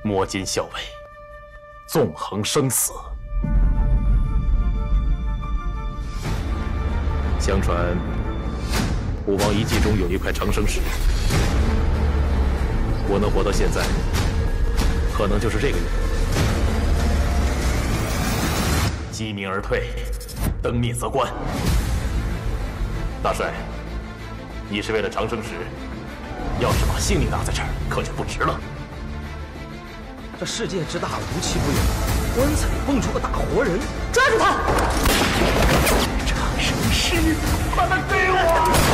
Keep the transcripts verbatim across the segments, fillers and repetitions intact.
摸金校尉，纵横生死。相传，武王遗迹中有一块长生石，我能活到现在，可能就是这个原因。击鸣而退，灯灭则关。大帅，你是为了长生石，要是把性命搭在这儿，可就不值了。 这世界之大，无奇不有，棺材里蹦出个大活人，抓住他！ 长生石，把它给我！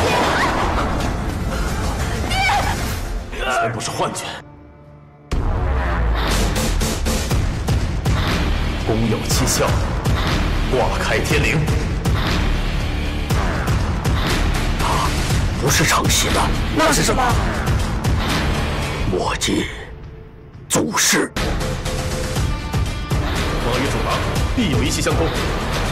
全部是幻觉。公有七窍，挂开天灵。 他不是承袭的， 那是什么？ 魔镜。 祖师， 我与主王必有一气相通，